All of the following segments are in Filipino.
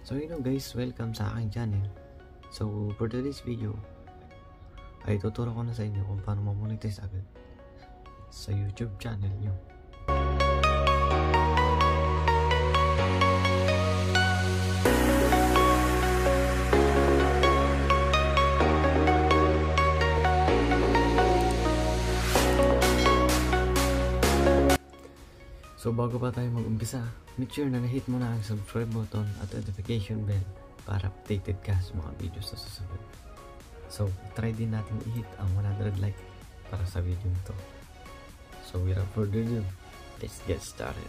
So guys, welcome sa aking channel. So for today's video ay tuturo ko na sa inyo kung paano ma-monetize agad sa YouTube channel nyo. So bago pa tayo mag-umpisa, make sure na na-hit mo na ang subscribe button at notification bell para updated ka sa mga videos na susunod. So try din natin i-hit ang 100 like para sa video nito. So without further ado, let's get started.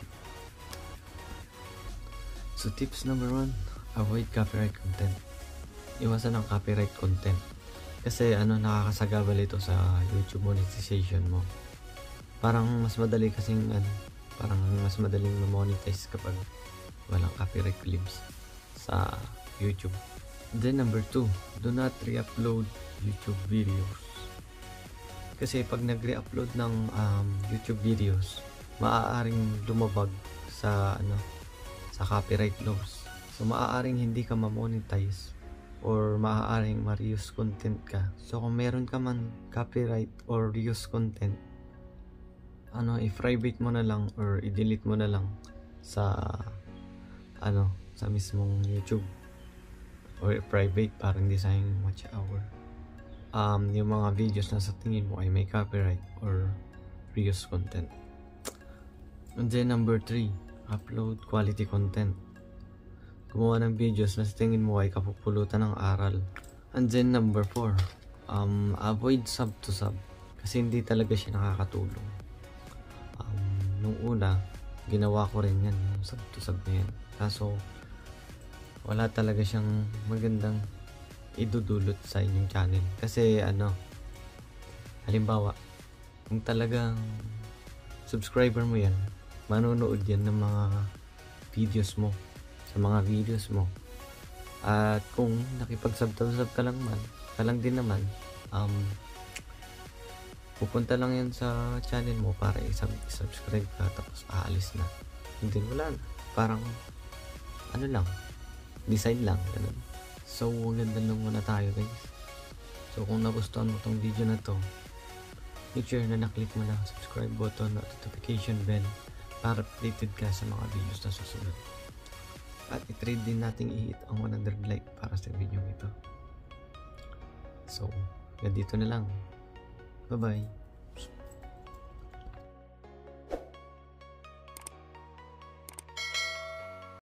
So tips number 1, avoid copyright content. Iwasan ang copyright content kasi nakakasagabal ito sa YouTube monetization mo. Parang mas madali kasing parang mas madaling ma-monetize kapag walang copyright claims sa YouTube. Then number 2, do not re-upload YouTube videos. Kasi pag nag-re-upload ng YouTube videos, maaaring lumabag sa sa copyright laws. So maaaring hindi ka ma-monetize or maaaring ma-reuse content ka. So kung meron ka man copyright or reuse content, i-private mo na lang or i-delete mo na lang sa sa mismong YouTube or private para hindi sayang watch hour. Yung mga videos na sa tingin mo ay may copyright or reuse content. And then number 3, upload quality content. Gumawa ng videos na sa tingin mo ay kapupulutan ng aral. And then number 4, avoid sub to sub kasi hindi talaga siya nakakatulong. Nung una, ginawa ko rin yan, yung sub to sub na yan. Kaso, wala talaga siyang magandang idudulot sa inyong channel. Kasi halimbawa, kung talagang subscriber mo yan, manonood yan ng mga videos mo, sa mga videos mo. At kung nakipag-sub to sub ka lang din naman, pupunta lang yan sa channel mo para i-subscribe ka tapos aalis na. Hindi, wala na. Parang lang, design lang, ganun. So ganda lang muna tayo guys. So kung nagustuhan mo tong video na to, make sure na na-click mo na ang subscribe button at notification bell para updated ka sa mga videos na susunod. At i-trade din nating i-hit ang 100 like para sa video ito. So, ganito na lang. Bye-bye.